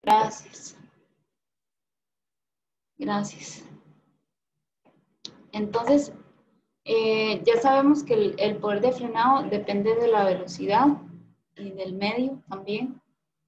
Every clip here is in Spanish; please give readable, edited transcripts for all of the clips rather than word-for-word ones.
Gracias. Gracias. Entonces, ya sabemos que el poder de frenado depende de la velocidad y del medio también.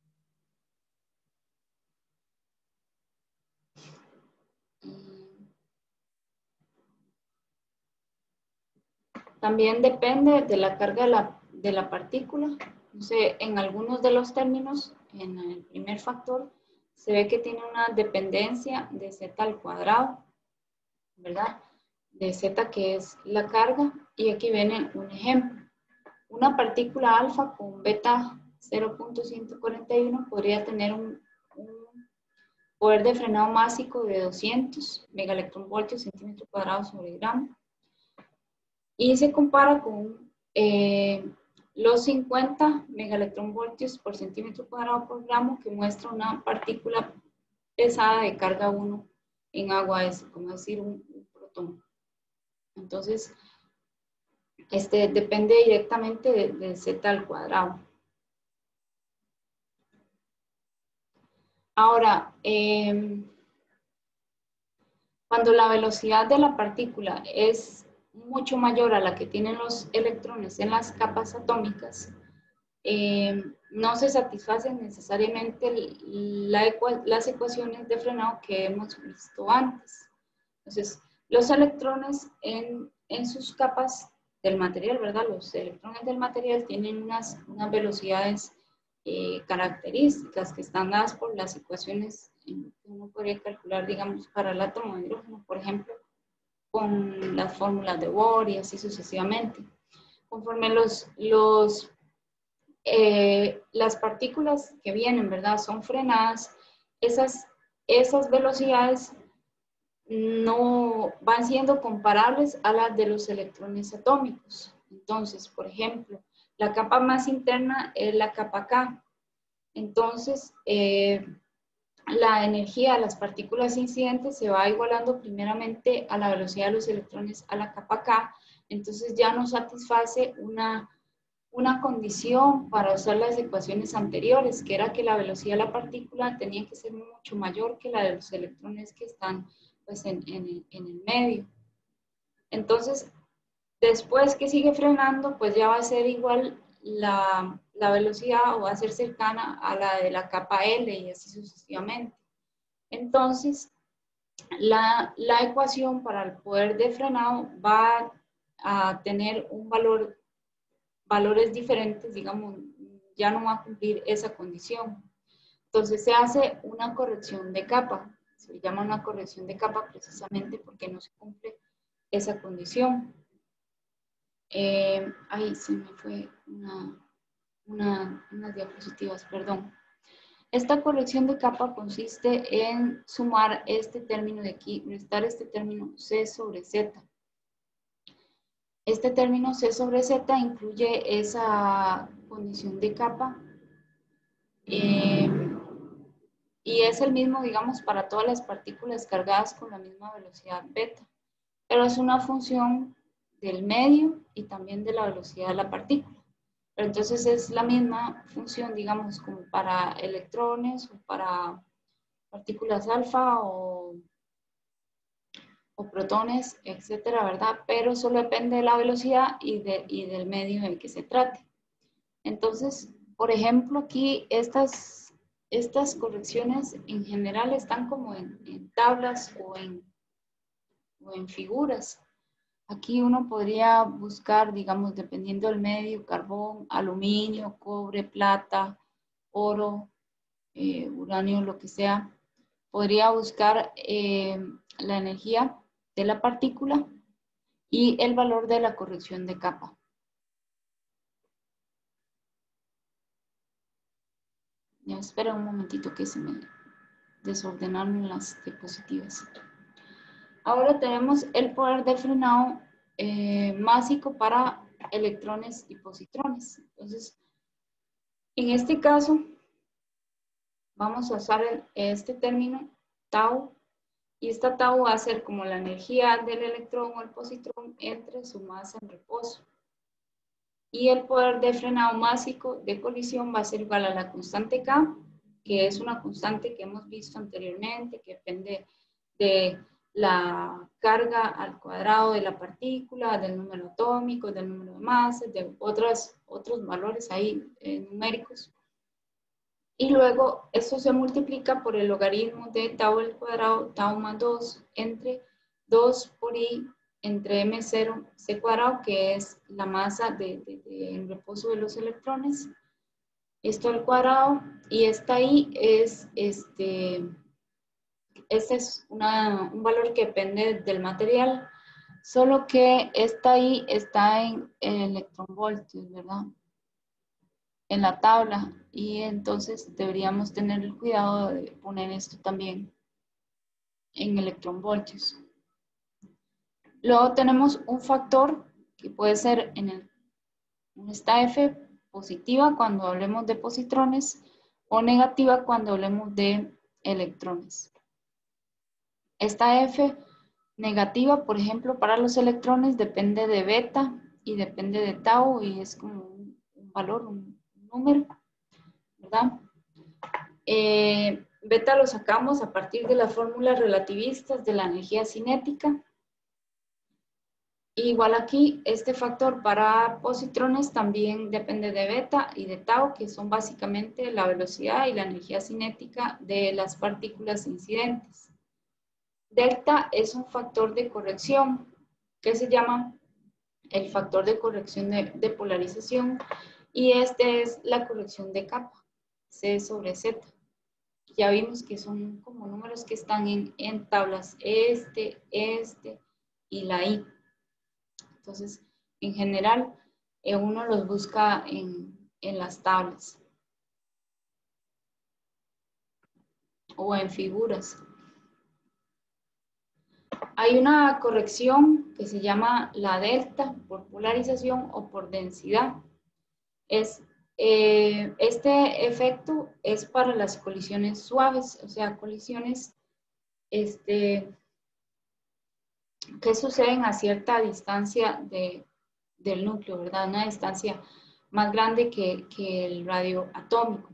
También depende de la carga de la partícula. Entonces, en algunos de los términos, en el primer factor, se ve que tiene una dependencia de z al cuadrado, ¿verdad? De z, que es la carga, y aquí viene un ejemplo. Una partícula alfa con beta 0.141 podría tener un poder de frenado másico de 200 megaelectronvoltios centímetro cuadrado sobre gramo, y se compara con los 50 megaelectronvoltios por centímetro cuadrado por gramo, que muestra una partícula pesada de carga 1 en agua, es como decir un protón. Entonces, depende directamente de z al cuadrado. Ahora, cuando la velocidad de la partícula es mucho mayor a la que tienen los electrones en las capas atómicas, no se satisfacen necesariamente las ecuaciones de frenado que hemos visto antes. Entonces, los electrones en sus capas del material, ¿verdad? Los electrones del material tienen unas velocidades características que están dadas por las ecuaciones que uno podría calcular, digamos, para el átomo de hidrógeno, por ejemplo, con las fórmulas de Bohr y así sucesivamente. Conforme las partículas que vienen, ¿verdad?, son frenadas, esas velocidades no van siendo comparables a las de los electrones atómicos. Entonces, por ejemplo, la capa más interna es la capa K. Entonces, la energía de las partículas incidentes se va igualando primeramente a la velocidad de los electrones a la capa K. Entonces ya no satisface una condición para usar las ecuaciones anteriores, que era que la velocidad de la partícula tenía que ser mucho mayor que la de los electrones que están, pues, en el medio. Entonces, después que sigue frenando, pues ya va a ser igual la velocidad, o va a ser cercana a la de la capa L, y así sucesivamente. Entonces, la ecuación para el poder de frenado va a tener valores diferentes, digamos, ya no va a cumplir esa condición. Entonces se hace una corrección de capa, se llama una corrección de capa precisamente porque no se cumple esa condición. Ahí se me fue unas diapositivas, perdón. Esta corrección de capa consiste en sumar este término de aquí, restar este término C sobre Z. Este término C sobre Z incluye esa condición de capa y es el mismo, digamos, para todas las partículas cargadas con la misma velocidad beta, pero es una función del medio y también de la velocidad de la partícula. Pero entonces es la misma función, digamos, como para electrones o para partículas alfa o protones, etcétera, ¿verdad? Pero solo depende de la velocidad y del medio en el que se trate. Entonces, por ejemplo, aquí estas correcciones en general están como en tablas o en figuras. Aquí uno podría buscar, digamos, dependiendo del medio, carbón, aluminio, cobre, plata, oro, uranio, lo que sea. Podría buscar la energía de la partícula y el valor de la corrección de capa. Ya espera un momentito que se me desordenaron las diapositivas. Ahora tenemos el poder de frenado másico para electrones y positrones. Entonces, en este caso, vamos a usar este término tau, y esta tau va a ser como la energía del electrón o el positrón entre su masa en reposo. Y el poder de frenado másico de colisión va a ser igual a la constante K que es una constante que hemos visto anteriormente, que depende de la carga al cuadrado de la partícula, del número atómico, del número de masas, de otros valores ahí numéricos. Y luego esto se multiplica por el logaritmo de tau al cuadrado, tau más 2, entre 2 por i entre m0 c cuadrado, que es la masa en reposo de los electrones, esto al cuadrado, y esta i es, este es un valor que depende del material, solo que esta i está en electronvoltios, ¿verdad? En la tabla, y entonces deberíamos tener el cuidado de poner esto también en electronvoltios. Luego tenemos un factor que puede ser esta F positiva cuando hablemos de positrones o negativa cuando hablemos de electrones. Esta F negativa, por ejemplo, para los electrones depende de beta y depende de tau, y es como un valor, un número, ¿verdad? Beta lo sacamos a partir de las fórmulas relativistas de la energía cinética. Igual aquí, este factor para positrones también depende de beta y de tau, que son básicamente la velocidad y la energía cinética de las partículas incidentes. Delta es un factor de corrección que se llama el factor de corrección de polarización, y este es la corrección de capa, C sobre Z. Ya vimos que son como números que están en tablas, este y la I. Entonces, en general, uno los busca en las tablas o en figuras. Hay una corrección que se llama la delta por polarización o por densidad. Este efecto es para las colisiones suaves, o sea, colisiones que suceden a cierta distancia del núcleo, ¿verdad? Una distancia más grande que el radio atómico.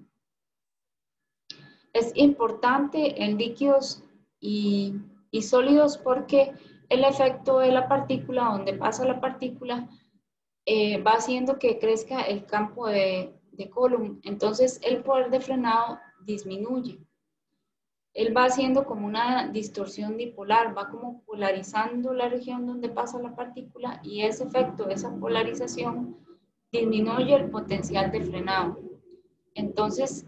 Es importante en líquidos y sólidos porque el efecto de la partícula, donde pasa la partícula, va haciendo que crezca el campo de Coulomb. Entonces el poder de frenado disminuye. Él va haciendo como una distorsión dipolar, va como polarizando la región donde pasa la partícula, y ese efecto, esa polarización, disminuye el potencial de frenado. Entonces,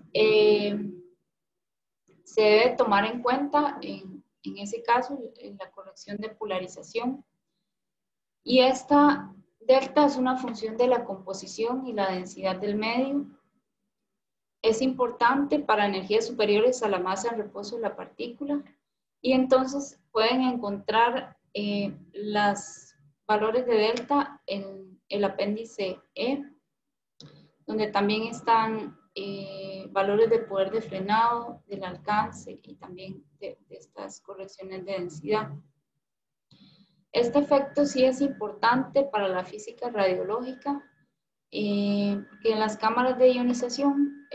se debe tomar en cuenta en ese caso en la corrección de polarización. Y esta delta es una función de la composición y la densidad del medio. Es importante para energías superiores a la masa en reposo de la partícula, y entonces pueden encontrar los valores de delta en el apéndice E, donde también están valores de poder de frenado, del alcance y también de estas correcciones de densidad. Este efecto sí es importante para la física radiológica, que en las cámaras de ionización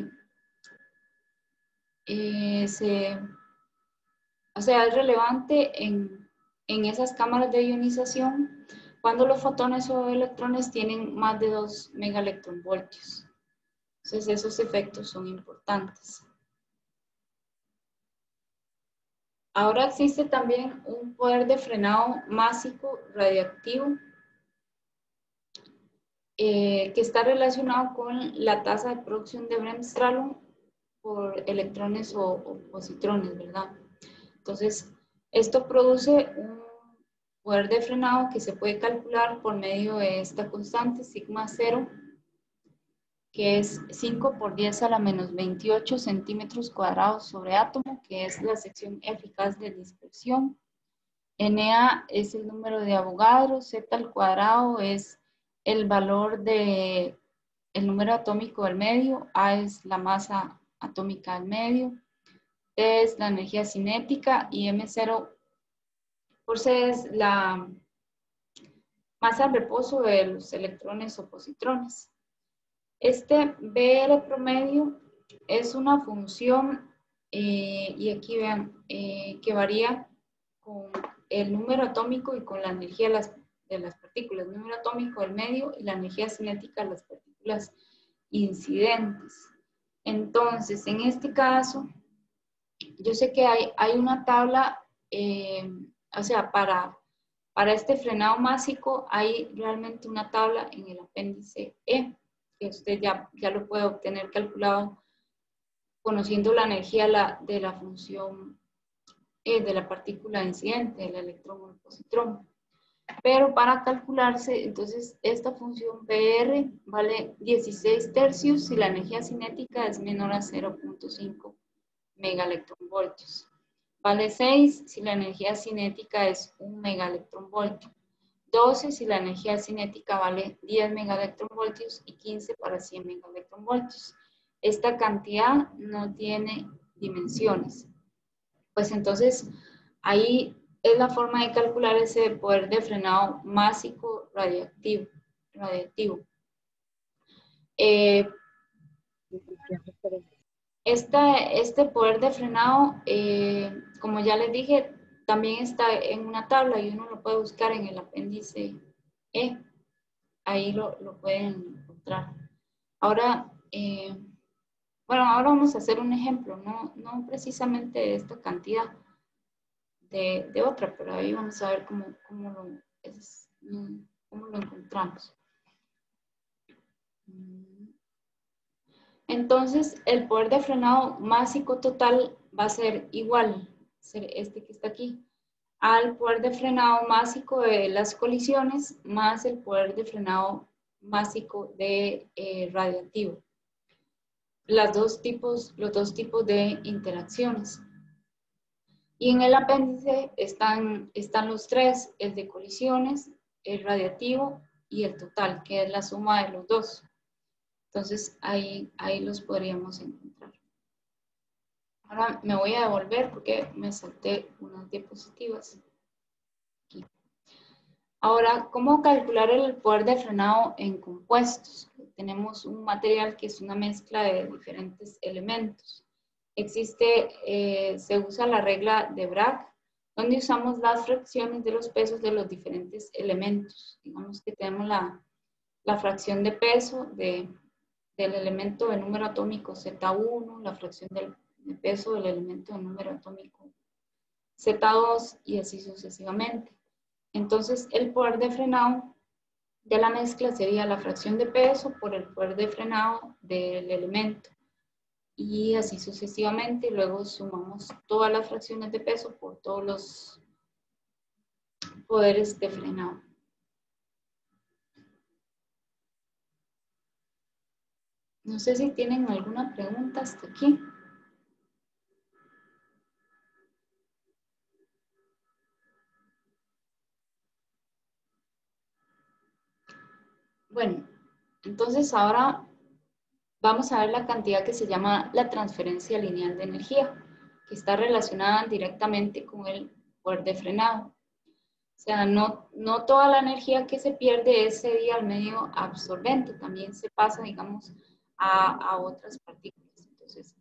es relevante en esas cámaras de ionización cuando los fotones o electrones tienen más de 2 megaelectronvoltios. Entonces esos efectos son importantes. Ahora existe también un poder de frenado másico radiactivo que está relacionado con la tasa de producción de Bremsstrahlung por electrones o positrones, ¿verdad? Entonces, esto produce un poder de frenado que se puede calcular por medio de esta constante, sigma 0, que es 5 por 10 a la menos 28 centímetros cuadrados sobre átomo, que es la sección eficaz de dispersión. Na es el número de Avogadro, Z al cuadrado es el valor del número atómico del medio, A es la masa atómica del medio, T es la energía cinética y M0 por C es la masa de reposo de los electrones o positrones. Este BR promedio es una función, y aquí vean, que varía con el número atómico y con la energía de las partículas, el número atómico del medio y la energía cinética de las partículas incidentes. Entonces, en este caso, yo sé que hay una tabla, o sea, para este frenado másico hay realmente una tabla en el apéndice E, que usted ya lo puede obtener calculado conociendo la energía de la función de la partícula incidente, del electrón o el positrón. Pero para calcularse, entonces, esta función PR vale 16 tercios si la energía cinética es menor a 0.5 megaelectronvoltios. Vale 6 si la energía cinética es 1 megaelectronvoltio. 12 si la energía cinética vale 10 megaelectronvoltios y 15 para 100 megaelectronvoltios. Esta cantidad no tiene dimensiones. Pues entonces, ahí es la forma de calcular ese poder de frenado másico radiactivo. Eh, este poder de frenado, como ya les dije, también está en una tabla y uno lo puede buscar en el apéndice E. Ahí lo pueden encontrar. Ahora, bueno, ahora vamos a hacer un ejemplo, no precisamente de esta cantidad, de otra, pero ahí vamos a ver cómo lo encontramos. Entonces, el poder de frenado másico total va a ser igual, ser este que está aquí, al poder de frenado másico de las colisiones más el poder de frenado másico de radiativo. Los dos tipos de interacciones. Y en el apéndice están los tres, el de colisiones, el radiativo y el total, que es la suma de los dos. Entonces, ahí los podríamos encontrar. Ahora me voy a devolver porque me salté unas diapositivas. Aquí. Ahora, ¿cómo calcular el poder de frenado en compuestos? Tenemos un material que es una mezcla de diferentes elementos. Se usa la regla de Bragg, donde usamos las fracciones de los pesos de los diferentes elementos. Digamos que tenemos la fracción de peso del elemento de número atómico Z1, la fracción de peso del elemento de número atómico Z2 y así sucesivamente. Entonces, el poder de frenado de la mezcla sería la fracción de peso por el poder de frenado del elemento. Y así sucesivamente, y luego sumamos todas las fracciones de peso por todos los poderes de frenado. No sé si tienen alguna pregunta hasta aquí. Bueno, entonces ahora vamos a ver la cantidad que se llama la transferencia lineal de energía, que está relacionada directamente con el poder de frenado. O sea, no toda la energía que se pierde es cedida al medio absorbente, también se pasa, digamos, a otras partículas. Entonces,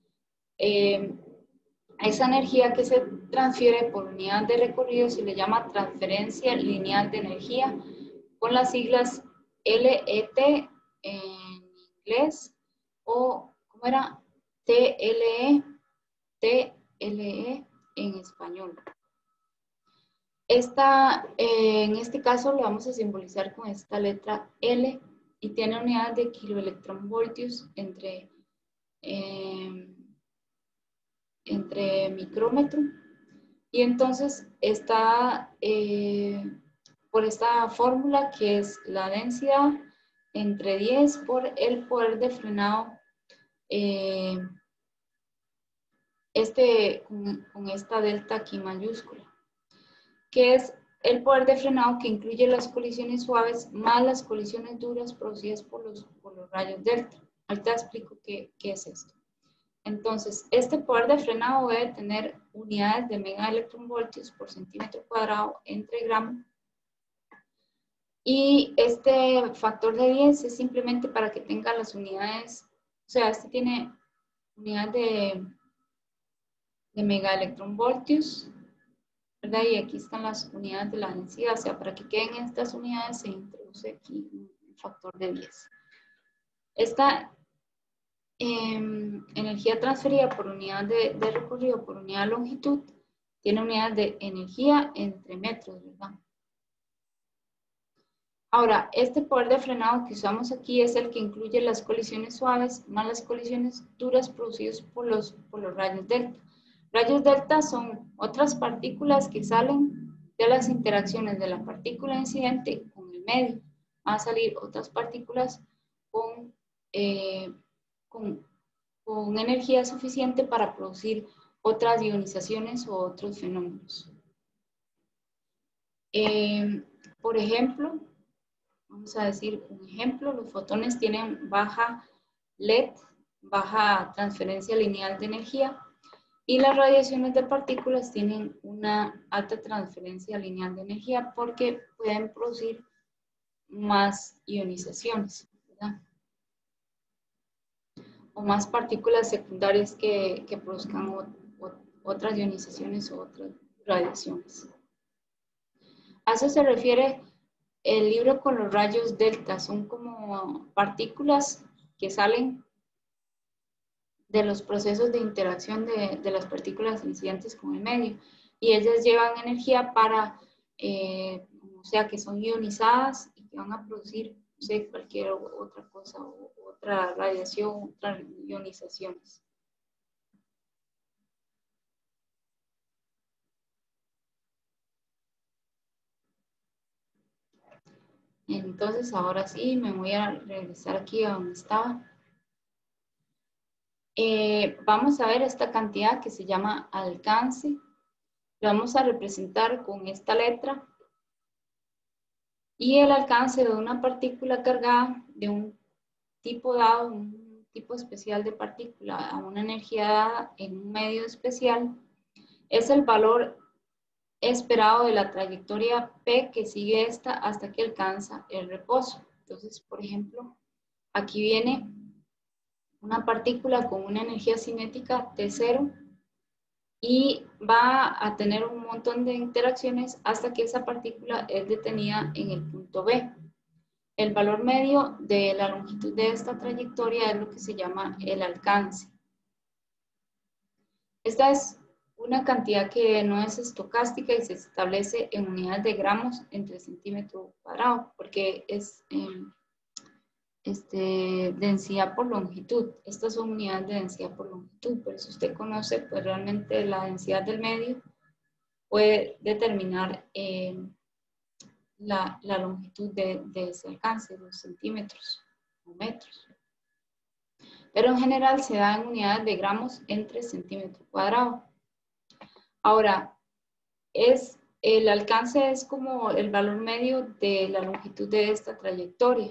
esa energía que se transfiere por unidad de recorrido se le llama transferencia lineal de energía, con las siglas LET en inglés, o, ¿cómo era? TLE en español. En este caso lo vamos a simbolizar con esta letra L y tiene unidades de kiloelectronvoltios entre micrómetro. Y entonces está por esta fórmula que es la densidad entre 10 por el poder de frenado, con esta delta aquí mayúscula, que es el poder de frenado que incluye las colisiones suaves más las colisiones duras producidas por los rayos delta. Ahorita explico qué es esto. Entonces, este poder de frenado debe tener unidades de megaelectronvoltios por centímetro cuadrado entre gramo. Y este factor de 10 es simplemente para que tenga las unidades, o sea, este tiene unidades de megaelectronvoltios, ¿verdad? Y aquí están las unidades de la densidad, o sea, para que queden estas unidades se introduce aquí un factor de 10. Esta energía transferida por unidad de recorrido por unidad de longitud tiene unidades de energía entre metros, ¿verdad? Ahora, este poder de frenado que usamos aquí es el que incluye las colisiones suaves más las colisiones duras producidas por los rayos delta. Rayos delta son otras partículas que salen de las interacciones de la partícula incidente con el medio. Van a salir otras partículas con energía suficiente para producir otras ionizaciones o otros fenómenos. Por ejemplo, vamos a decir un ejemplo, los fotones tienen baja LED, baja transferencia lineal de energía, y las radiaciones de partículas tienen una alta transferencia lineal de energía porque pueden producir más ionizaciones, ¿verdad? O más partículas secundarias que produzcan otras ionizaciones o otras radiaciones. A eso se refiere el libro con los rayos delta. Son como partículas que salen de los procesos de interacción de las partículas incidentes con el medio. Y ellas llevan energía para, o sea, que son ionizadas y que van a producir, no sé, cualquier otra cosa, o otra radiación, otras ionizaciones. Entonces, ahora sí, me voy a regresar aquí a donde estaba. Vamos a ver esta cantidad que se llama alcance. Lo vamos a representar con esta letra. Y el alcance de una partícula cargada de un tipo dado, un tipo especial de partícula a una energía dada en un medio especial, es el valor esperado de la trayectoria P que sigue esta hasta que alcanza el reposo. Entonces, por ejemplo, aquí viene una partícula con una energía cinética T0 y va a tener un montón de interacciones hasta que esa partícula es detenida en el punto B. El valor medio de la longitud de esta trayectoria es lo que se llama el alcance. Esta es una cantidad que no es estocástica y se establece en unidades de gramos entre centímetro cuadrado, porque es densidad por longitud. Estas son unidades de densidad por longitud, pero si usted conoce, pues realmente la densidad del medio puede determinar la longitud de ese alcance, los centímetros o metros. Pero en general se da en unidades de gramos entre centímetro cuadrado. Ahora, el alcance es como el valor medio de la longitud de esta trayectoria.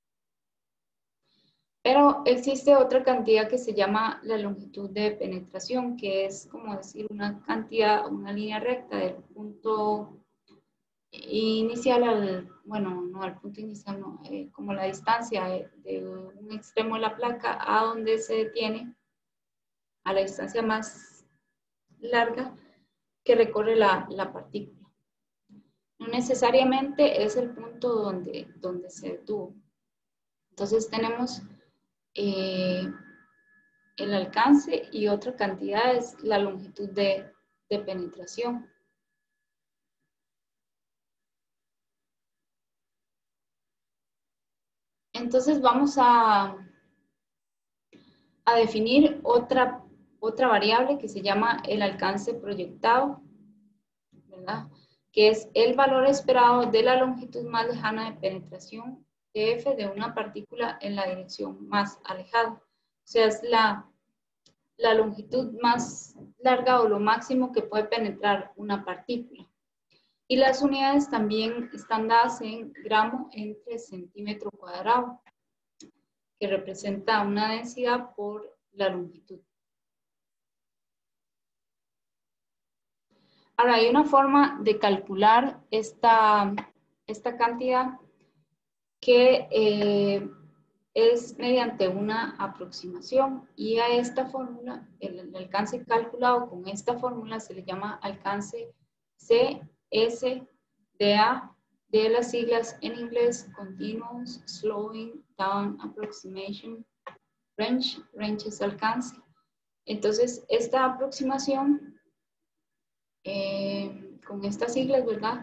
Pero existe otra cantidad que se llama la longitud de penetración, que es como decir una cantidad, una línea recta del punto inicial al, bueno, no al punto inicial, no, como la distancia de un extremo de la placa a donde se detiene, a la distancia más larga que recorre la partícula. No necesariamente es el punto donde se detuvo. Entonces tenemos el alcance y otra cantidad es la longitud de penetración. Entonces vamos a definir otra variable que se llama el alcance proyectado, ¿verdad? Que es el valor esperado de la longitud más lejana de penetración de F de una partícula en la dirección más alejada. O sea, es la longitud más larga o lo máximo que puede penetrar una partícula. Y las unidades también están dadas en gramo entre centímetro cuadrado, que representa una densidad por la longitud. Ahora, hay una forma de calcular esta cantidad que es mediante una aproximación y a esta fórmula, el alcance calculado con esta fórmula se le llama alcance CSDA, de las siglas en inglés Continuous Slowing Down Approximation Range. Range es alcance. Entonces, esta aproximación con estas siglas, ¿verdad?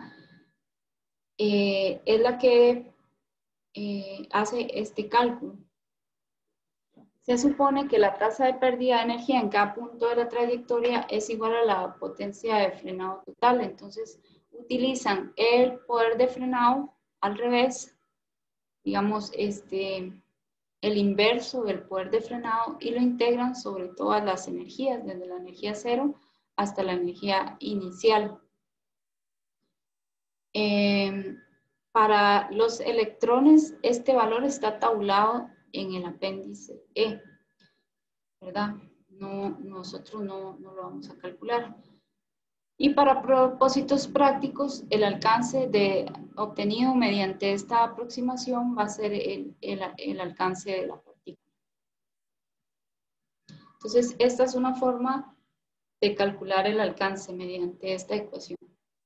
Es la que hace este cálculo. Se supone que la tasa de pérdida de energía en cada punto de la trayectoria es igual a la potencia de frenado total. Entonces, utilizan el poder de frenado al revés, digamos, el inverso del poder de frenado y lo integran sobre todas las energías, desde la energía cero hasta la energía inicial. Para los electrones, este valor está tabulado en el apéndice E, ¿verdad? Nosotros no lo vamos a calcular. Y para propósitos prácticos, el alcance obtenido mediante esta aproximación va a ser el alcance de la partícula. Entonces, esta es una forma de calcular el alcance mediante esta ecuación.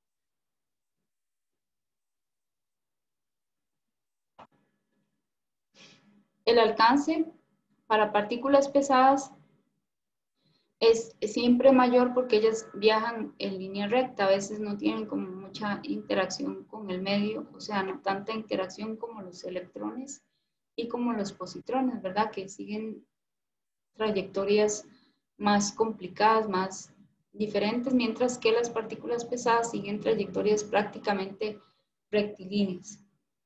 El alcance para partículas pesadas es siempre mayor porque ellas viajan en línea recta, a veces no tienen como mucha interacción con el medio, o sea, no tanta interacción como los electrones y como los positrones, ¿verdad? Que siguen trayectorias más complicadas, más diferentes, mientras que las partículas pesadas siguen trayectorias prácticamente rectilíneas.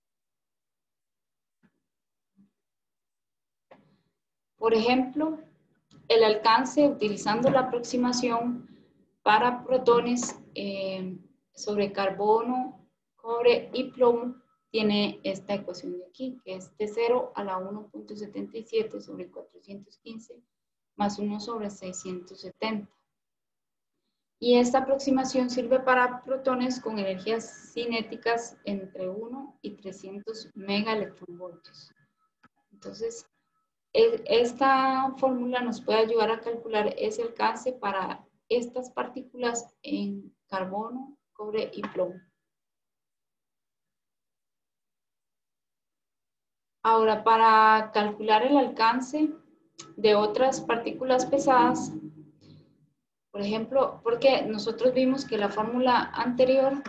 Por ejemplo, el alcance utilizando la aproximación para protones sobre carbono, cobre y plomo tiene esta ecuación de aquí, que es T0 a la 1.77 sobre 415 más 1 sobre 670. Y esta aproximación sirve para protones con energías cinéticas entre 1 y 300 megaelectronvoltios. Entonces, esta fórmula nos puede ayudar a calcular ese alcance para estas partículas en carbono, cobre y plomo. Ahora, para calcular el alcance de otras partículas pesadas, por ejemplo, porque nosotros vimos que la fórmula anterior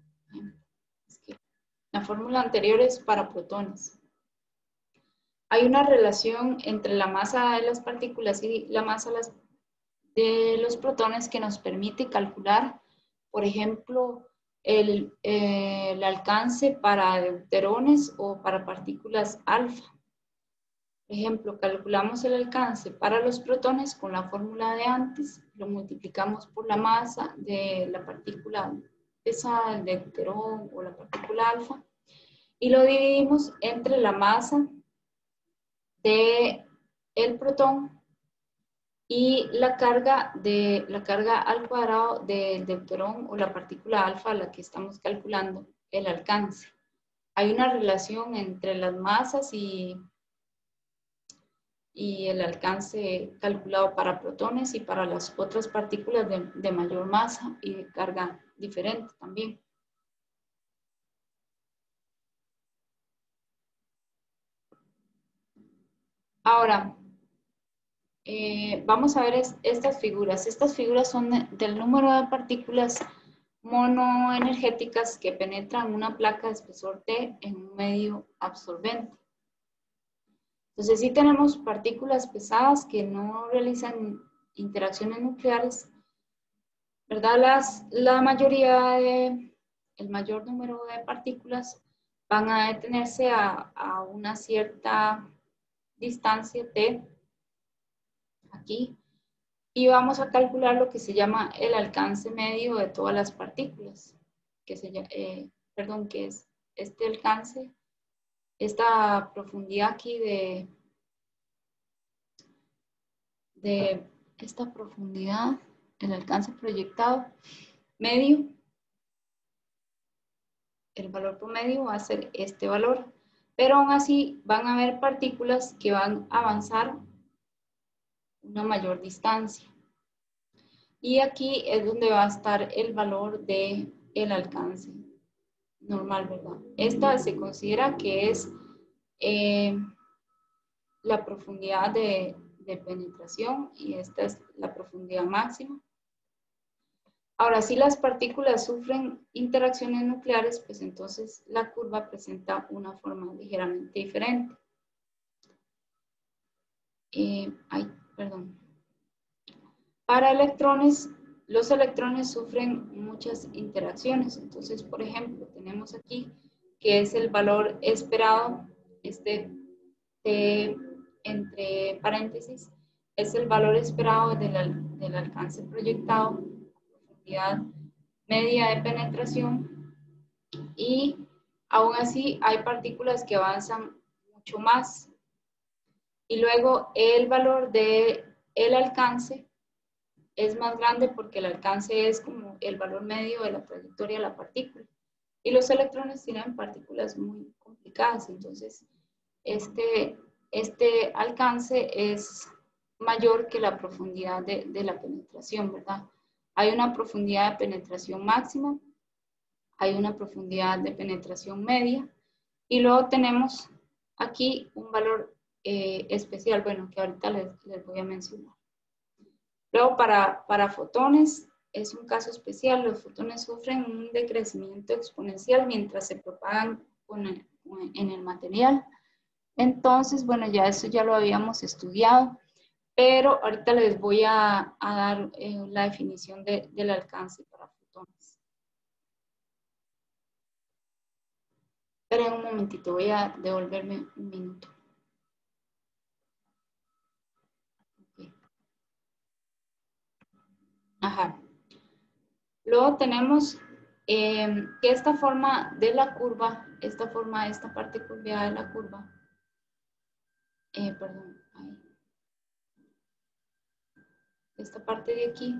es para protones. Hay una relación entre la masa de las partículas y la masa de los protones que nos permite calcular, por ejemplo, el alcance para deuterones o para partículas alfa. Por ejemplo, calculamos el alcance para los protones con la fórmula de antes, lo multiplicamos por la masa de la partícula pesada, el deuterón o la partícula alfa, y lo dividimos entre la masa del protón y la carga al cuadrado del deuterón o la partícula alfa a la que estamos calculando el alcance. Hay una relación entre las masas y el alcance calculado para protones y para las otras partículas de mayor masa y de carga diferente también. Ahora, vamos a ver estas figuras. Estas figuras son del número de partículas monoenergéticas que penetran una placa de espesor T en un medio absorbente. Entonces, sí tenemos partículas pesadas que no realizan interacciones nucleares, ¿verdad? La mayoría el mayor número de partículas van a detenerse a una cierta distancia T, aquí, y vamos a calcular lo que se llama el alcance medio de todas las partículas, que es este alcance, esta profundidad aquí de esta profundidad, el alcance proyectado medio, el valor promedio va a ser este valor. pero aún así van a haber partículas que van a avanzar una mayor distancia. Y aquí es donde va a estar el valor del alcance normal, ¿verdad? Esta se considera que es la profundidad de penetración y esta es la profundidad máxima. Ahora, si las partículas sufren interacciones nucleares, pues entonces la curva presenta una forma ligeramente diferente. Perdón. Para electrones, los electrones sufren muchas interacciones. Entonces, por ejemplo, tenemos aquí que es el valor esperado, entre paréntesis, es el valor esperado del alcance proyectado, profundidad media de penetración, y aún así hay partículas que avanzan mucho más. Y luego el valor del alcance es más grande porque el alcance es como el valor medio de la trayectoria de la partícula. Y los electrones tienen partículas muy complicadas, entonces este alcance es mayor que la profundidad de la penetración, ¿verdad? Hay una profundidad de penetración máxima, hay una profundidad de penetración media, y luego tenemos aquí un valor especial, bueno, que ahorita les voy a mencionar. Luego, para fotones, es un caso especial. Los fotones sufren un decrecimiento exponencial mientras se propagan en el material. Entonces, bueno, ya eso ya lo habíamos estudiado, pero ahorita les voy a dar la definición del alcance para fotones. Esperen un momentito, voy a devolverme un minuto. Okay. Ajá. Luego tenemos que esta forma de la curva, esta parte curveada de la curva, perdón, ahí. Esta parte de aquí,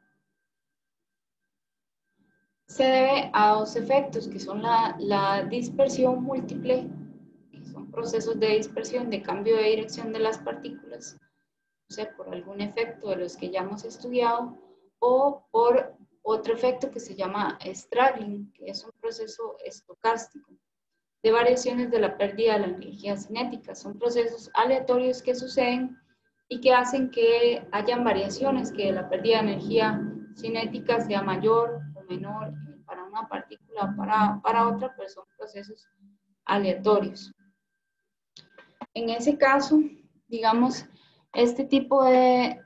se debe a dos efectos, que son la dispersión múltiple, que son procesos de dispersión, de cambio de dirección de las partículas, o sea, por algún efecto de los que ya hemos estudiado, o por otro efecto que se llama straggling, que es un proceso estocástico de variaciones de la pérdida de la energía cinética. Son procesos aleatorios que suceden y que hacen que hayan variaciones, que la pérdida de energía cinética sea mayor o menor para una partícula o para otra, pero son procesos aleatorios. En ese caso, digamos, este tipo de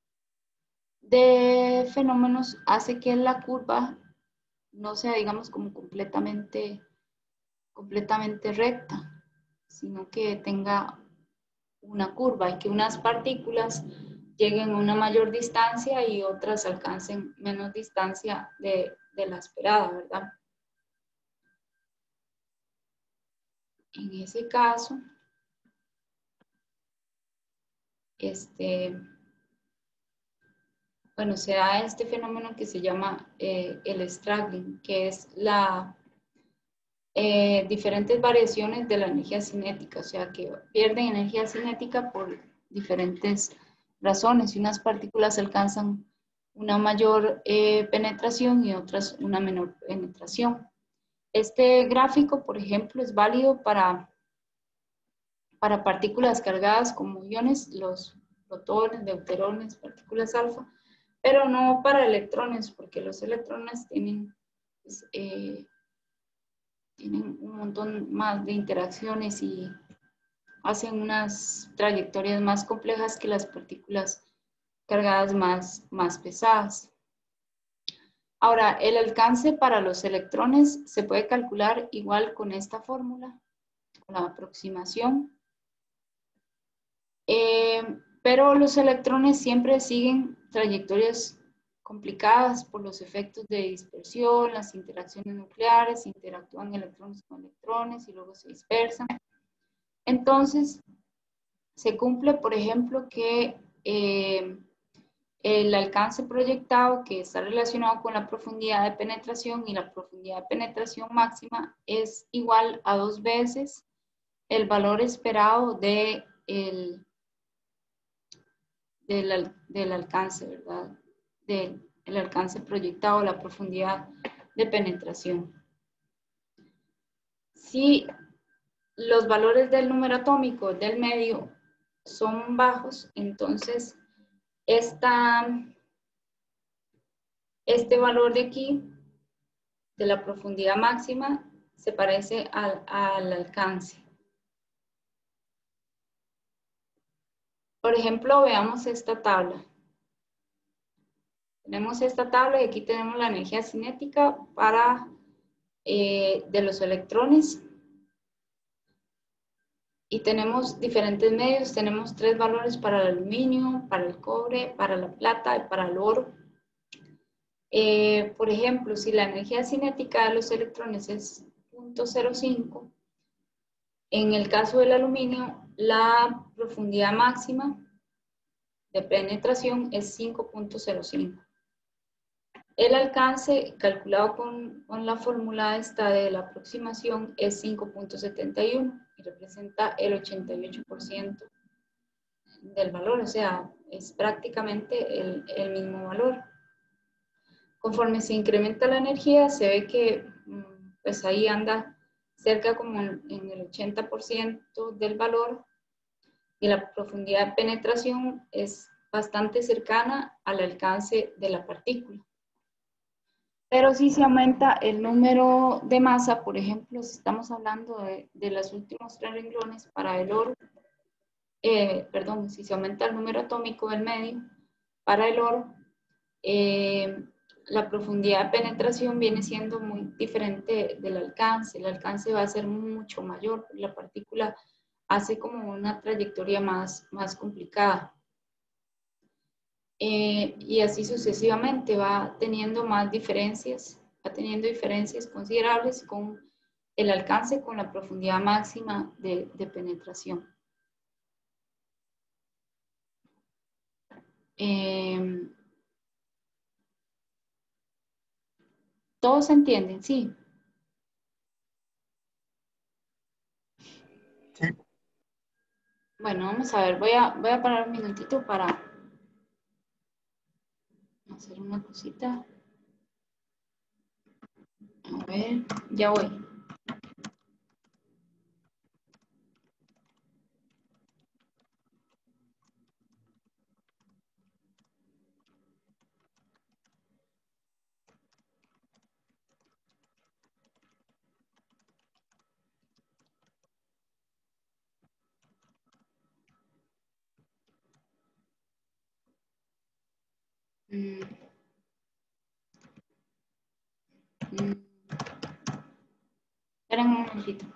fenómenos hace que la curva no sea, digamos, como completamente recta, sino que tenga una curva y que unas partículas lleguen a una mayor distancia y otras alcancen menos distancia de la esperada, ¿verdad? En ese caso, bueno, se da este fenómeno que se llama el straggling, que es diferentes variaciones de la energía cinética, o sea que pierden energía cinética por diferentes razones y unas partículas alcanzan una mayor penetración y otras una menor penetración. Este gráfico, por ejemplo, es válido para partículas cargadas como iones, los protones, deuterones, partículas alfa, pero no para electrones, porque los electrones tienen pues, tienen un montón más de interacciones y hacen unas trayectorias más complejas que las partículas cargadas más pesadas. Ahora, el alcance para los electrones se puede calcular igual con esta fórmula, con la aproximación. Pero los electrones siempre siguen trayectorias complicadas por los efectos de dispersión, las interacciones nucleares, interactúan electrones con electrones y luego se dispersan. Entonces, se cumple, por ejemplo, que el alcance proyectado, que está relacionado con la profundidad de penetración, y la profundidad de penetración máxima es igual a 2 veces el valor esperado del alcance, ¿verdad? El alcance proyectado, la profundidad de penetración. Si los valores del número atómico del medio son bajos, entonces este valor de aquí, de la profundidad máxima, se parece al alcance. Por ejemplo, veamos esta tabla. Tenemos esta tabla y aquí tenemos la energía cinética de los electrones. Y tenemos diferentes medios, tenemos 3 valores para el aluminio, para el cobre, para la plata y para el oro. Por ejemplo, si la energía cinética de los electrones es 0.05, en el caso del aluminio, la profundidad máxima de penetración es 5.05. El alcance calculado con la fórmula esta de la aproximación es 5.71 y representa el 88% del valor, o sea, es prácticamente el mismo valor. Conforme se incrementa la energía, se ve que pues ahí anda cerca como en el 80% del valor y la profundidad de penetración es bastante cercana al alcance de la partícula. Pero si se aumenta el número de masa, por ejemplo, si estamos hablando de los últimos 3 renglones para el oro, si se aumenta el número atómico del medio para el oro, la profundidad de penetración viene siendo muy diferente del alcance. El alcance va a ser mucho mayor, la partícula hace como una trayectoria más complicada. Y así sucesivamente va teniendo más diferencias, va teniendo diferencias considerables con el alcance, con la profundidad máxima de penetración. ¿Todos entienden? Sí. Sí. Bueno, vamos a ver, voy a parar un minutito para hacer una cosita. A ver, ya voy. Esperen un momentito.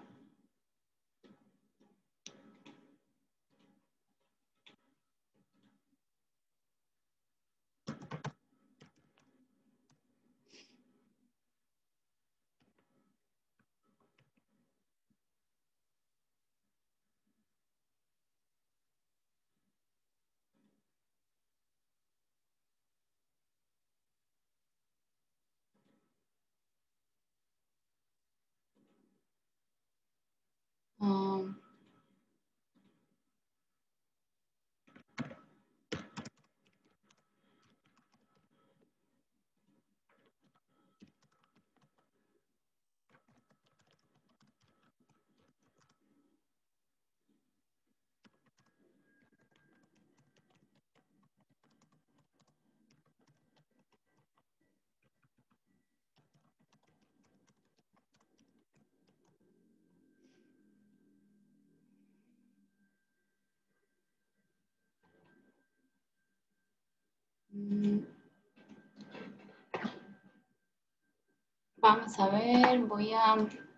Vamos a ver, voy a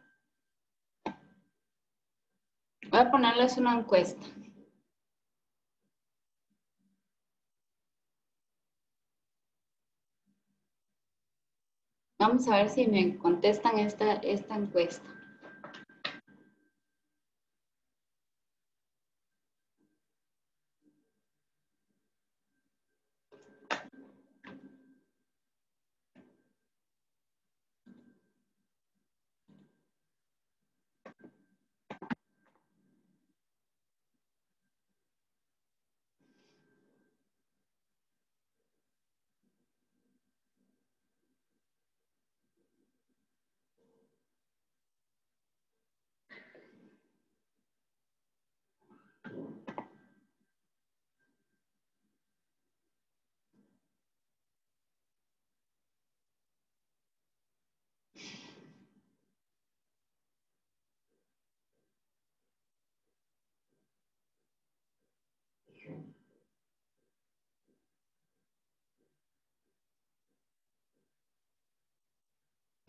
ponerles una encuesta. Vamos a ver si me contestan esta encuesta.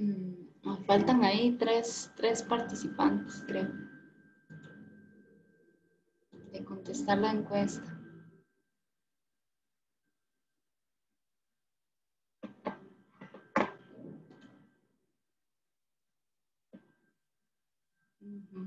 Faltan ahí tres participantes, creo, de contestar la encuesta. Ujú.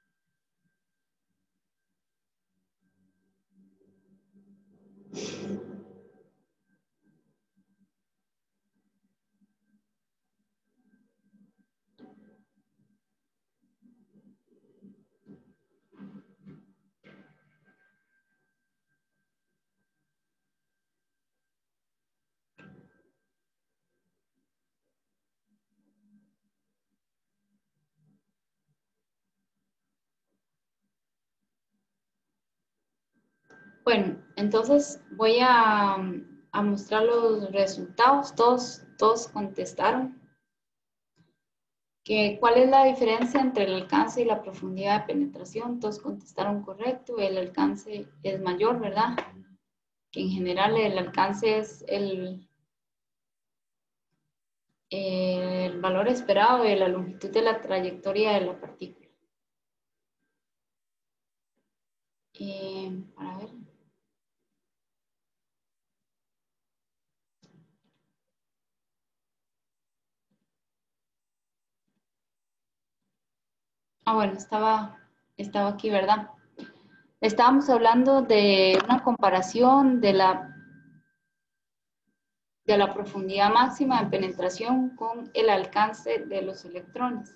Bueno, entonces voy a mostrar los resultados. Todos contestaron. ¿Cuál es la diferencia entre el alcance y la profundidad de penetración? Todos contestaron correcto. El alcance es mayor, ¿verdad? Que en general el alcance es el valor esperado de la longitud de la trayectoria de la partícula. Para ver. Bueno, estaba aquí, ¿verdad? Estábamos hablando de una comparación de la profundidad máxima de penetración con el alcance de los electrones.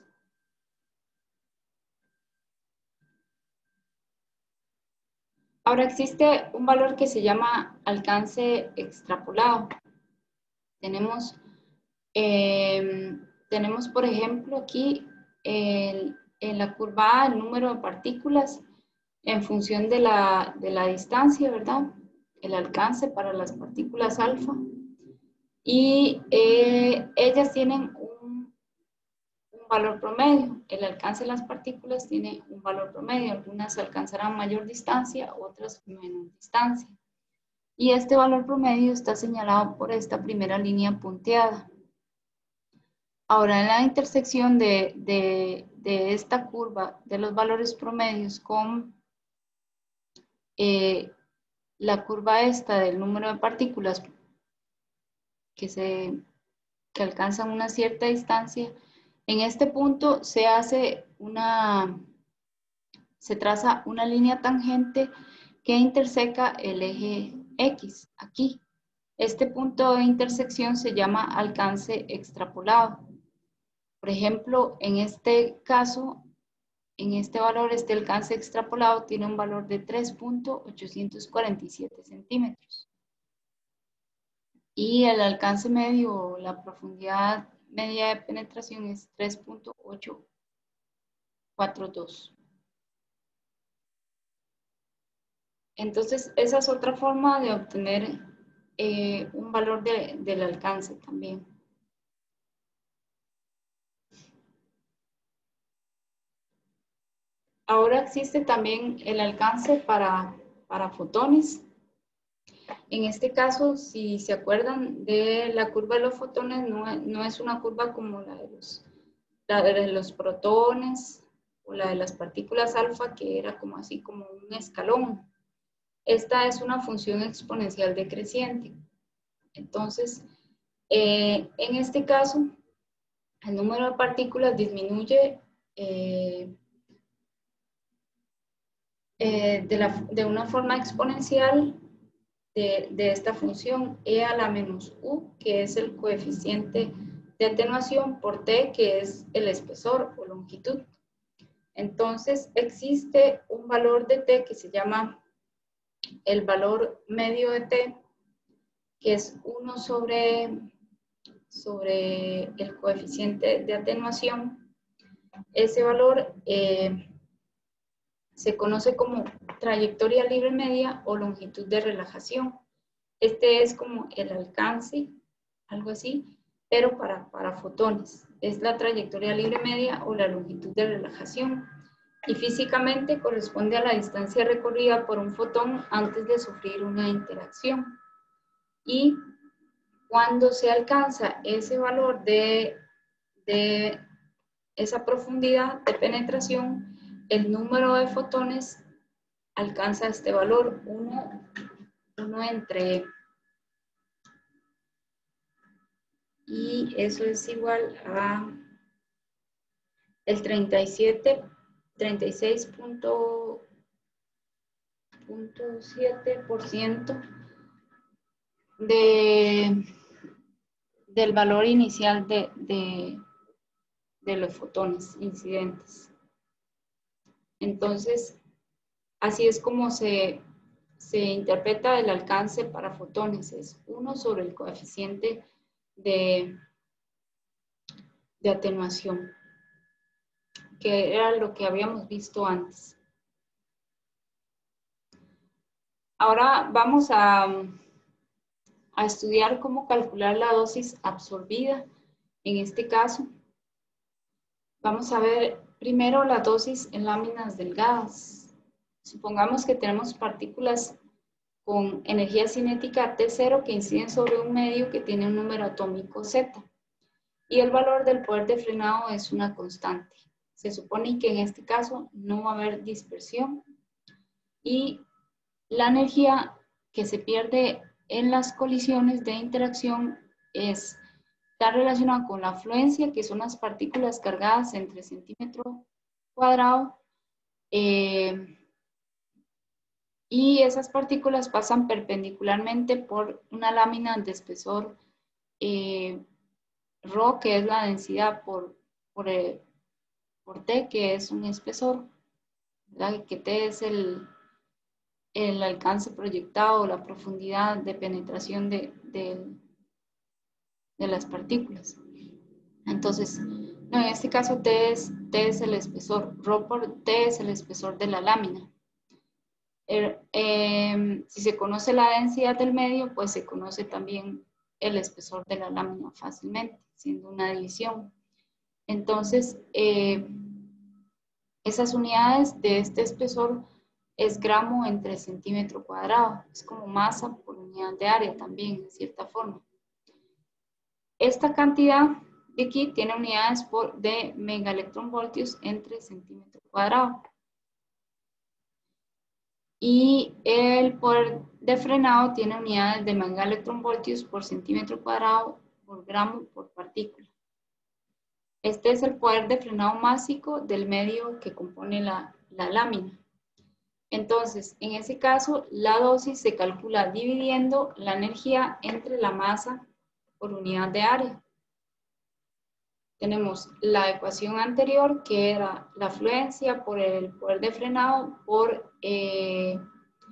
Ahora existe un valor que se llama alcance extrapolado. Tenemos, por ejemplo, aquí en la curva A, el número de partículas en función de la distancia, ¿verdad? El alcance para las partículas alfa. Y ellas tienen un valor promedio. El alcance de las partículas tiene un valor promedio. Algunas alcanzarán mayor distancia, otras menor distancia. Y este valor promedio está señalado por esta primera línea punteada. Ahora, en la intersección de esta curva de los valores promedios con la curva esta del número de partículas que alcanzan una cierta distancia, en este punto se traza una línea tangente que interseca el eje X, aquí. Este punto de intersección se llama alcance extrapolado. Por ejemplo, en este caso, en este valor, este alcance extrapolado tiene un valor de 3.847 centímetros. Y el alcance medio, la profundidad media de penetración es 3.842. Entonces, esa es otra forma de obtener un valor del alcance también. Ahora existe también el alcance para fotones. En este caso, si se acuerdan de la curva de los fotones, no es una curva como la de los protones o la de las partículas alfa, que era como así como un escalón. Esta es una función exponencial decreciente. Entonces, en este caso, el número de partículas disminuye de una forma exponencial de esta función e a la menos u, que es el coeficiente de atenuación, por t, que es el espesor o longitud. Entonces, existe un valor de t que se llama el valor medio de t, que es 1 sobre el coeficiente de atenuación. Ese valor se conoce como trayectoria libre media o longitud de relajación. Este es como el alcance, algo así, pero para fotones. Es la trayectoria libre media o la longitud de relajación. Y físicamente corresponde a la distancia recorrida por un fotón antes de sufrir una interacción. Y cuando se alcanza ese valor de de esa profundidad de penetración, el número de fotones alcanza este valor, 1 entre, y eso es igual a el 36.7% del valor inicial de los fotones incidentes. Entonces, así es como se interpreta el alcance para fotones. Es 1 sobre el coeficiente de atenuación, que era lo que habíamos visto antes. Ahora vamos a estudiar cómo calcular la dosis absorbida. En este caso, vamos a ver primero la dosis en láminas delgadas. Supongamos que tenemos partículas con energía cinética T0 que inciden sobre un medio que tiene un número atómico Z. Y el valor del poder de frenado es una constante. Se supone que en este caso no va a haber dispersión y la energía que se pierde en las colisiones de interacción está relacionada con la afluencia, que son las partículas cargadas entre centímetro cuadrado, y esas partículas pasan perpendicularmente por una lámina de espesor ρ, que es la densidad por T, que es un espesor, ¿verdad? Que T es el alcance proyectado, la profundidad de penetración de las partículas. Entonces, no, en este caso T es el espesor, ρ por T es el espesor de la lámina. Si se conoce la densidad del medio, pues se conoce también el espesor de la lámina fácilmente, siendo una división. Entonces, esas unidades de este espesor es gramo entre centímetro cuadrado. Es como masa por unidad de área también, en cierta forma. Esta cantidad de aquí tiene unidades de megaelectronvoltios entre centímetro cuadrado. Y el poder de frenado tiene unidades de megaelectronvoltios por centímetro cuadrado por gramo por partícula. Este es el poder de frenado másico del medio que compone la lámina. Entonces, en ese caso, la dosis se calcula dividiendo la energía entre la masa por unidad de área. Tenemos la ecuación anterior, que era la afluencia por el poder de frenado por el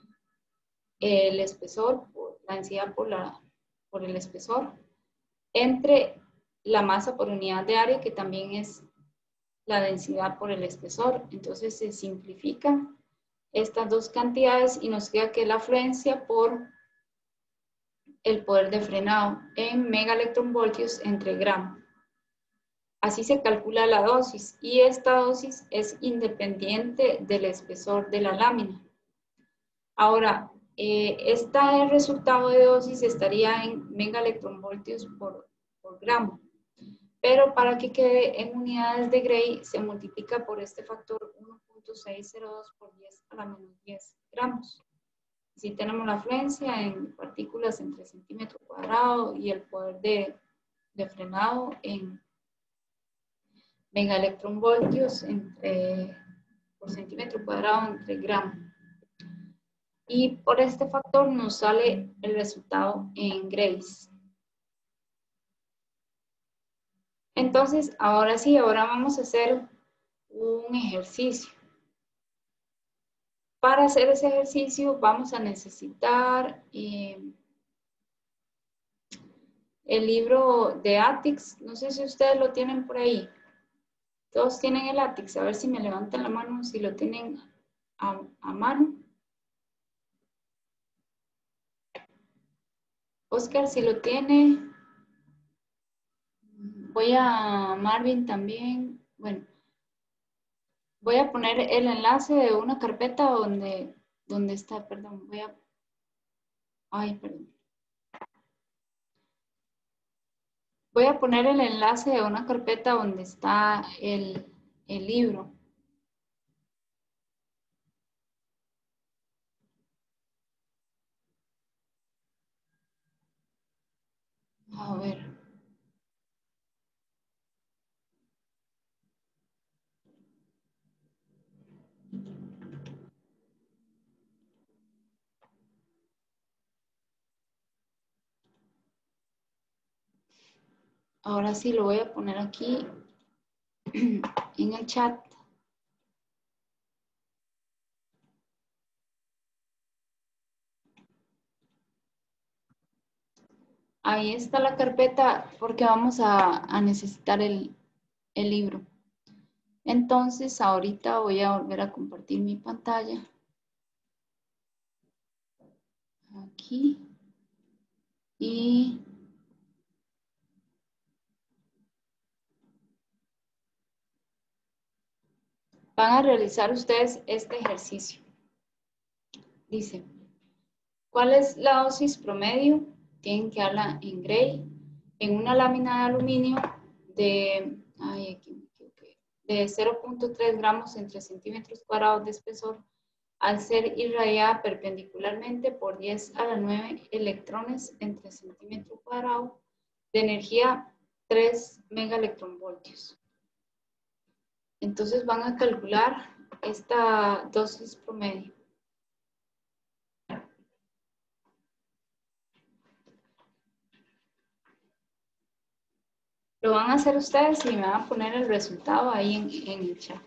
espesor, la densidad por el espesor, entre la masa por unidad de área, que también es la densidad por el espesor. Entonces se simplifican estas dos cantidades y nos queda que la afluencia por el poder de frenado en megaelectronvoltios entre gramo. Así se calcula la dosis y esta dosis es independiente del espesor de la lámina. Ahora, este resultado de dosis estaría en megaelectronvoltios por gramo. Pero para que quede en unidades de Gray se multiplica por este factor 1.602 por 10 a la menos 10 gramos. Si tenemos la afluencia en partículas entre centímetro cuadrado y el poder de frenado en megaelectronvoltios por centímetro cuadrado entre gramo. Y por este factor nos sale el resultado en grays. Entonces, ahora sí, ahora vamos a hacer un ejercicio. Para hacer ese ejercicio vamos a necesitar el libro de ATIX. No sé si ustedes lo tienen por ahí. Todos tienen el ATIX. A ver si me levantan la mano si lo tienen a mano. Oscar, si lo tiene. Voy a Marvin también. Bueno, voy a poner el enlace de una carpeta donde está, perdón, ay, perdón. Voy a poner el enlace de una carpeta donde está el libro. A ver, ahora sí lo voy a poner aquí en el chat. Ahí está la carpeta porque vamos a necesitar el libro. Entonces, ahorita voy a volver a compartir mi pantalla. Aquí. Y van a realizar ustedes este ejercicio. Dice, ¿cuál es la dosis promedio? Tienen que darla en gray, en una lámina de aluminio de, ay, aquí me equivoqué, de 0.3 gramos entre centímetros cuadrados de espesor al ser irradiada perpendicularmente por 10 a la 9 electrones entre centímetro cuadrado de energía 3 megaelectronvoltios. Entonces van a calcular esta dosis promedio. Lo van a hacer ustedes y me van a poner el resultado ahí en el chat.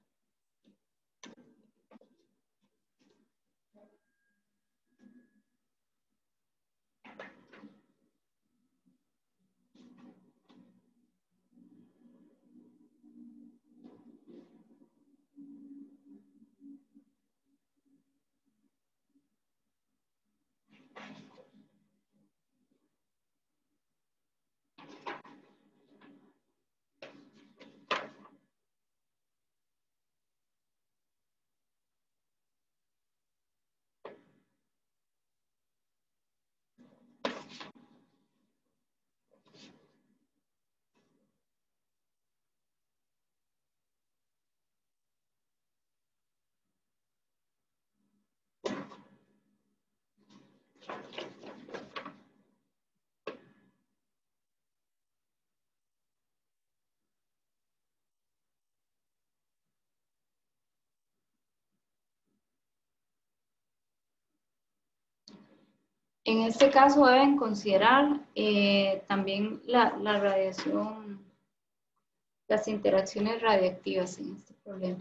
En este caso deben considerar también la radiación, las interacciones radiactivas en este problema.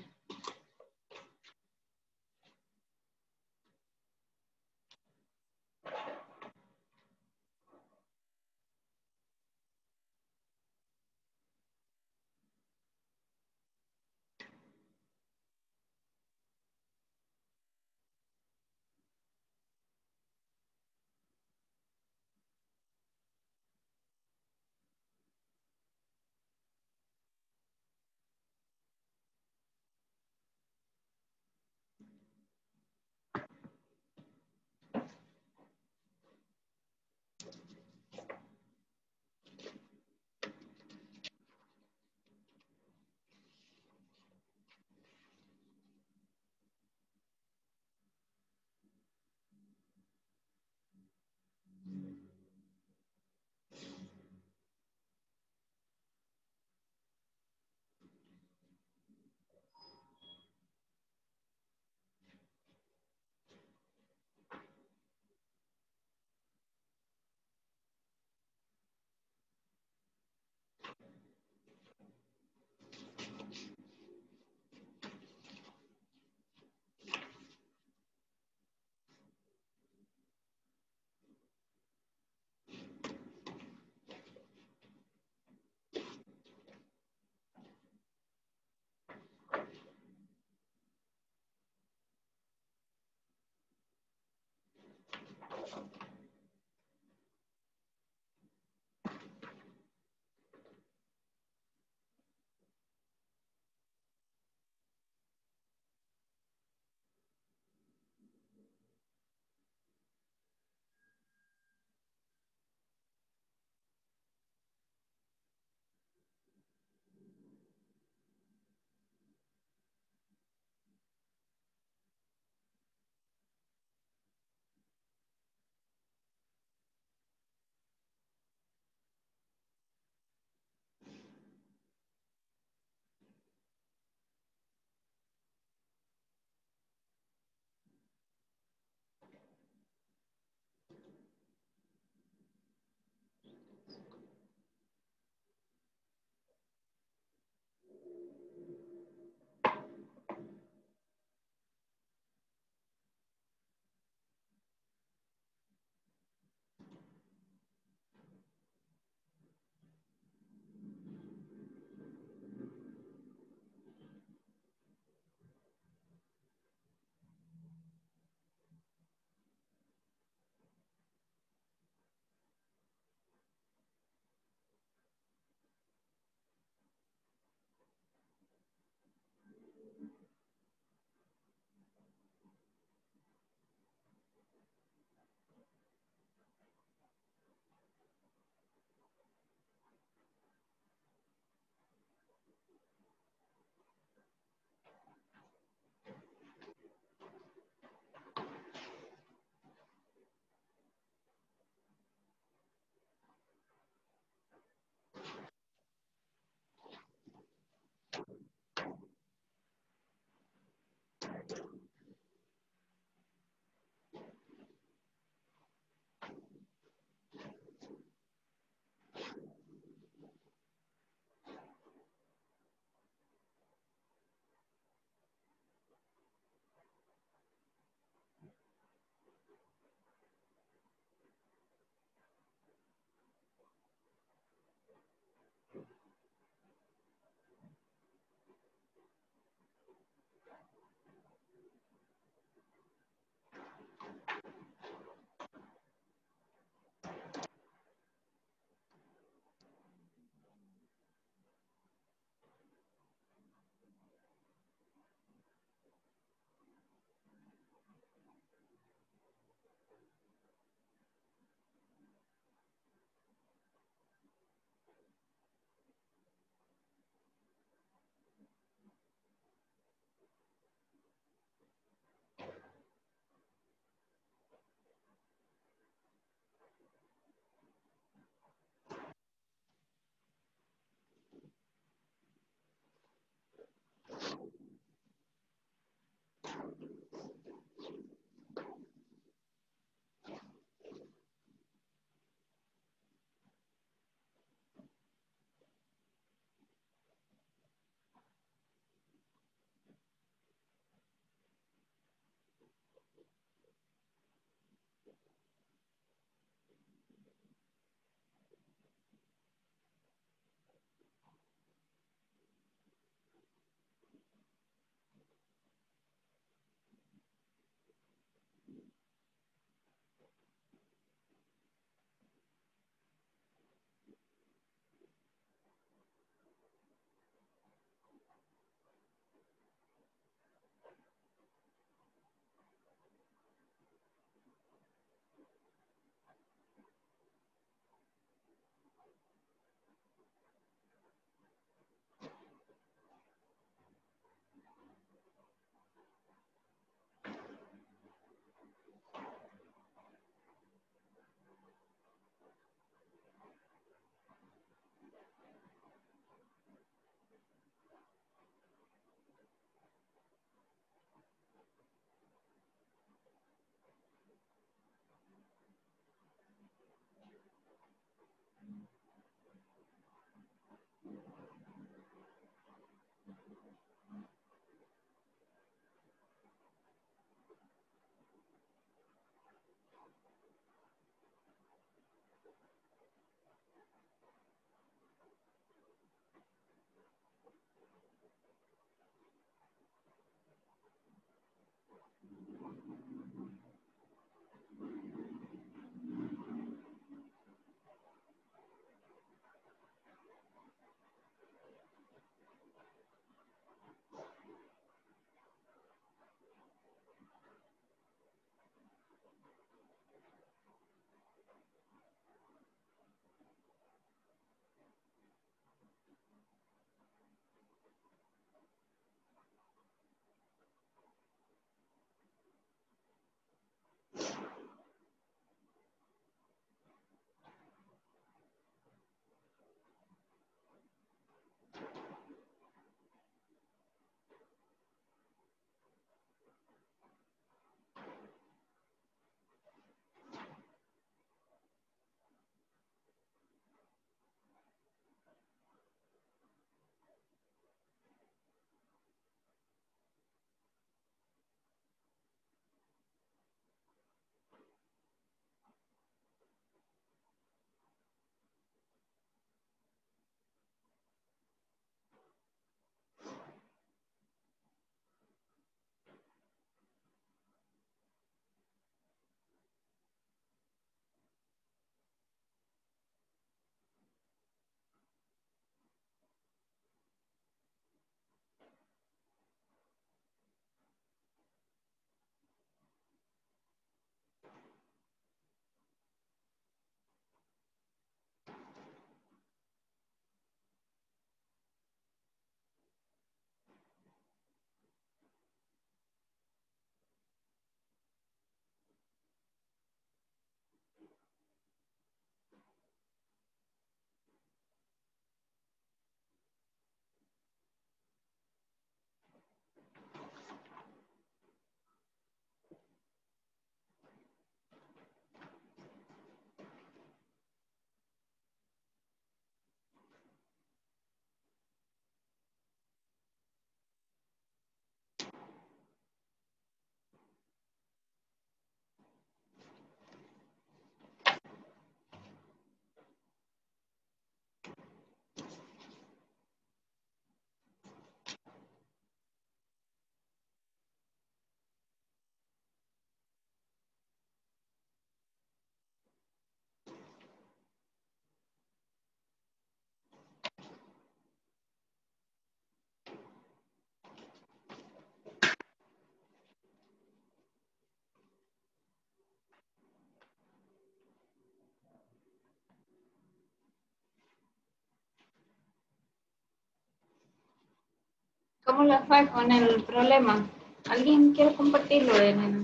¿Cómo le fue con el problema? ¿Alguien quiere compartirlo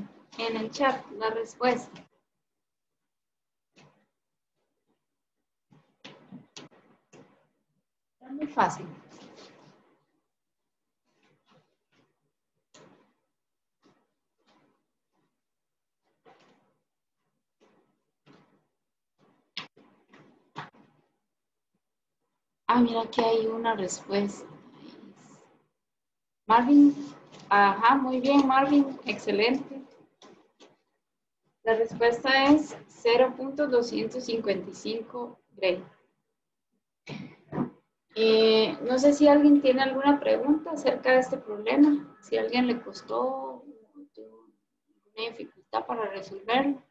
en el chat, la respuesta? Es muy fácil. Ah, mira, aquí hay una respuesta. Marvin, ajá, muy bien, Marvin, excelente. La respuesta es 0.255 Gray. No sé si alguien tiene alguna pregunta acerca de este problema, si a alguien le costó, tuvo alguna dificultad para resolverlo.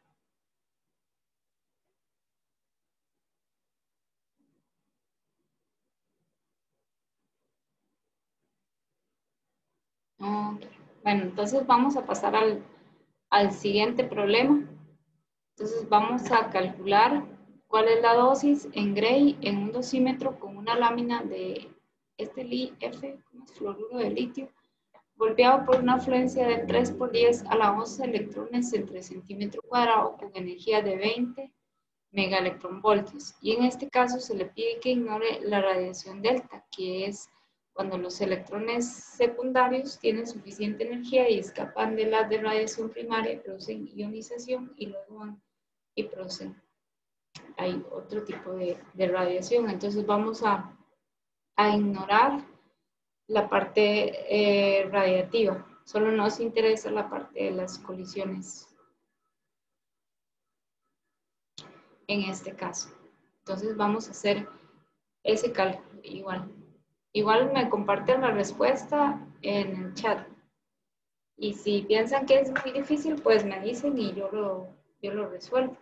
No. Bueno, entonces vamos a pasar al siguiente problema. Entonces vamos a calcular cuál es la dosis en Gray en un dosímetro con una lámina de este F, como es fluoruro de litio, golpeado por una afluencia de 3 por 10 a la 11 electrones entre centímetro cuadrado con energía de 20 megaelectronvoltios. Y en este caso se le pide que ignore la radiación delta, que es cuando los electrones secundarios tienen suficiente energía y escapan de la de radiación primaria, producen ionización y luego van y producen hay otro tipo de radiación. Entonces vamos a ignorar la parte radiativa. Solo nos interesa la parte de las colisiones en este caso. Entonces vamos a hacer ese cálculo igual. Igual me comparten la respuesta en el chat. Y si piensan que es muy difícil, pues me dicen y yo lo resuelvo.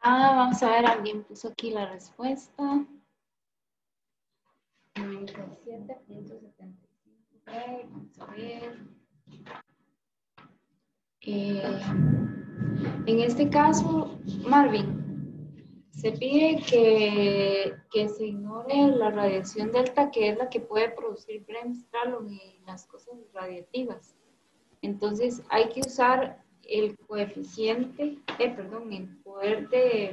Vamos a ver, alguien puso aquí la respuesta. 97.75. Vamos a ver. En este caso, Marvin, se pide que se ignore la radiación delta, que es la que puede producir Bremsstrahlung y las cosas radiactivas. Entonces, hay que usar el coeficiente, el poder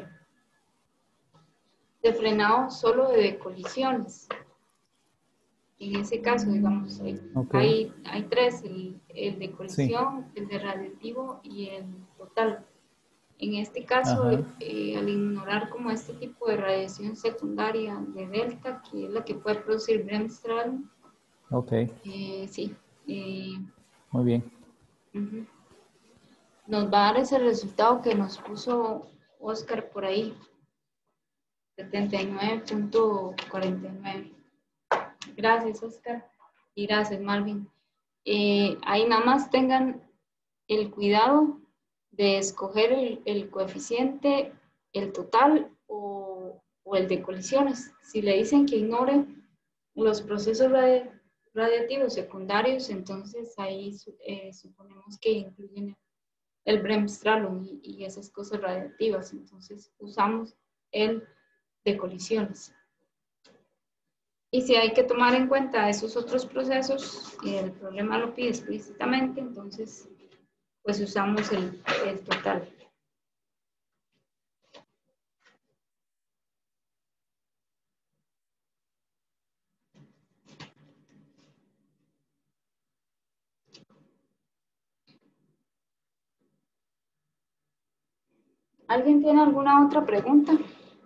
de frenado solo de colisiones. En ese caso, digamos, Okay. hay tres, el de Sí. colisión, el de radiativo y el total. En este caso, Ajá. al ignorar como este tipo de radiación secundaria de delta, que es la que puede producir Bremsstrahlung, Ok. sí, Muy bien. uh-huh, nos va a dar ese resultado que nos puso Oscar por ahí, 79.49. Gracias, Oscar, y gracias, Marvin. Ahí nada más tengan el cuidado de escoger el coeficiente, el total o el de colisiones. Si le dicen que ignore los procesos radiativos secundarios, entonces ahí suponemos que incluyen el Bremsstrahlung y esas cosas radiactivas. Entonces usamos el de colisiones. Y si hay que tomar en cuenta esos otros procesos, y el problema lo pide explícitamente, entonces pues usamos el total. ¿Alguien tiene alguna otra pregunta?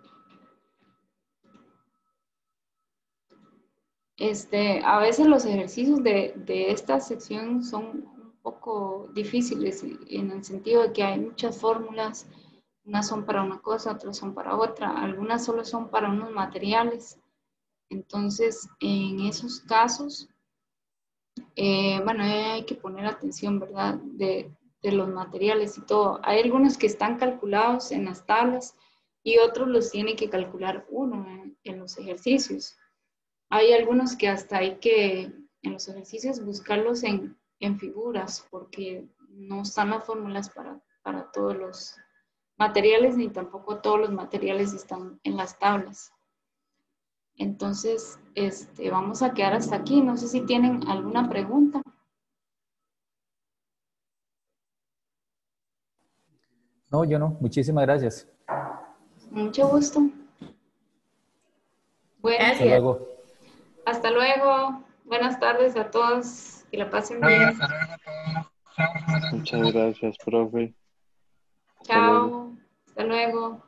A veces los ejercicios de esta sección son un poco difíciles en el sentido de que hay muchas fórmulas, unas son para una cosa, otras son para otra, algunas solo son para unos materiales. Entonces, en esos casos, bueno, hay que poner atención, ¿verdad? De los materiales y todo. Hay algunos que están calculados en las tablas y otros los tiene que calcular uno en los ejercicios. Hay algunos que hasta hay que, en los ejercicios, buscarlos en figuras, porque no están las fórmulas para todos los materiales, ni tampoco todos los materiales están en las tablas. Entonces, vamos a quedar hasta aquí. No sé si tienen alguna pregunta. No, yo no. Muchísimas gracias. Mucho gusto. Bueno, Hasta Gracias. luego. hasta luego. Buenas tardes a todos. Que la pasen bien. Muchas gracias, profe. Hasta luego. Chao. Hasta luego.